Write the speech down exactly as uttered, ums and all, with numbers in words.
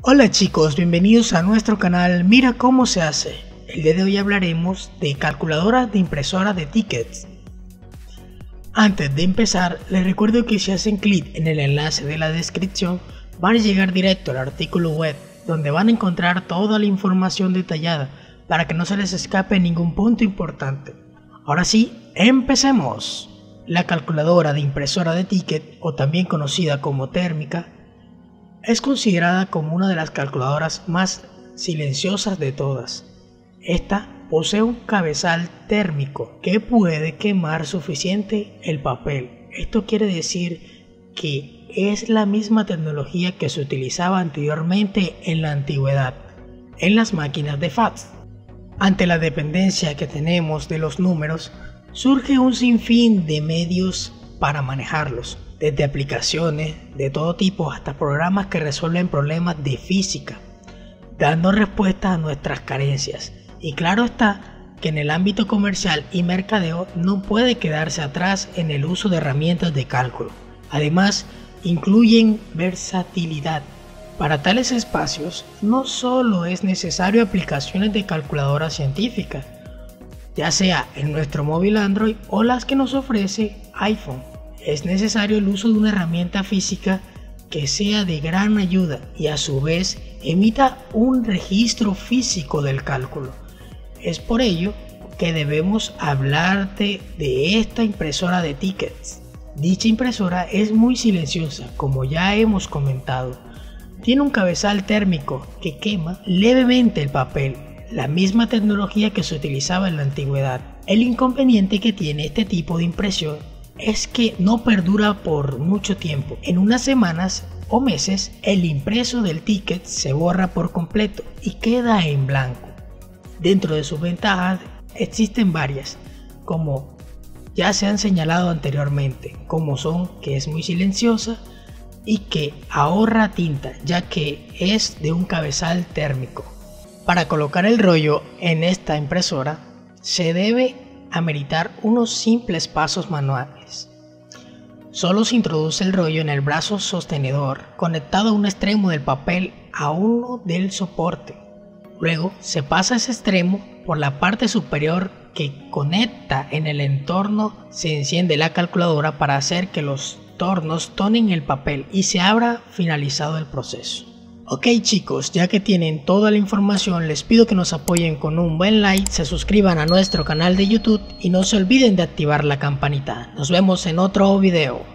Hola chicos, bienvenidos a nuestro canal Mira cómo se hace. El día de hoy hablaremos de calculadoras de impresora de tickets. Antes de empezar, les recuerdo que si hacen clic en el enlace de la descripción van a llegar directo al artículo web, donde van a encontrar toda la información detallada para que no se les escape ningún punto importante. Ahora sí, empecemos. La calculadora de impresora de ticket, o también conocida como térmica, es considerada como una de las calculadoras más silenciosas de todas. Esta posee un cabezal térmico que puede quemar suficiente el papel. Esto quiere decir que es la misma tecnología que se utilizaba anteriormente en la antigüedad, en las máquinas de fax. Ante la dependencia que tenemos de los números, surge un sinfín de medios para manejarlos, desde aplicaciones de todo tipo hasta programas que resuelven problemas de física, dando respuesta a nuestras carencias. Y claro está que en el ámbito comercial y mercadeo no puede quedarse atrás en el uso de herramientas de cálculo. Además, incluyen versatilidad. Para tales espacios no solo es necesario aplicaciones de calculadora científica, ya sea en nuestro móvil Android o las que nos ofrece iPhone. Es necesario el uso de una herramienta física que sea de gran ayuda y a su vez emita un registro físico del cálculo. Es por ello que debemos hablarte de esta impresora de tickets. Dicha impresora es muy silenciosa, como ya hemos comentado. Tiene un cabezal térmico que quema levemente el papel, la misma tecnología que se utilizaba en la antigüedad. El inconveniente que tiene este tipo de impresión es que no perdura por mucho tiempo. En unas semanas o meses el impreso del ticket se borra por completo y queda en blanco. Dentro de sus ventajas existen varias, como ya se han señalado anteriormente, como son que es muy silenciosa y que ahorra tinta, ya que es de un cabezal térmico. Para colocar el rollo en esta impresora se debe ameritar unos simples pasos manuales. Solo se introduce el rollo en el brazo sostenedor, conectado a un extremo del papel a uno del soporte. Luego se pasa ese extremo por la parte superior que conecta en el entorno. Se enciende la calculadora para hacer que los tornos tonen el papel y se habrá finalizado el proceso. Ok chicos, ya que tienen toda la información, les pido que nos apoyen con un buen like, se suscriban a nuestro canal de YouTube y no se olviden de activar la campanita. Nos vemos en otro video.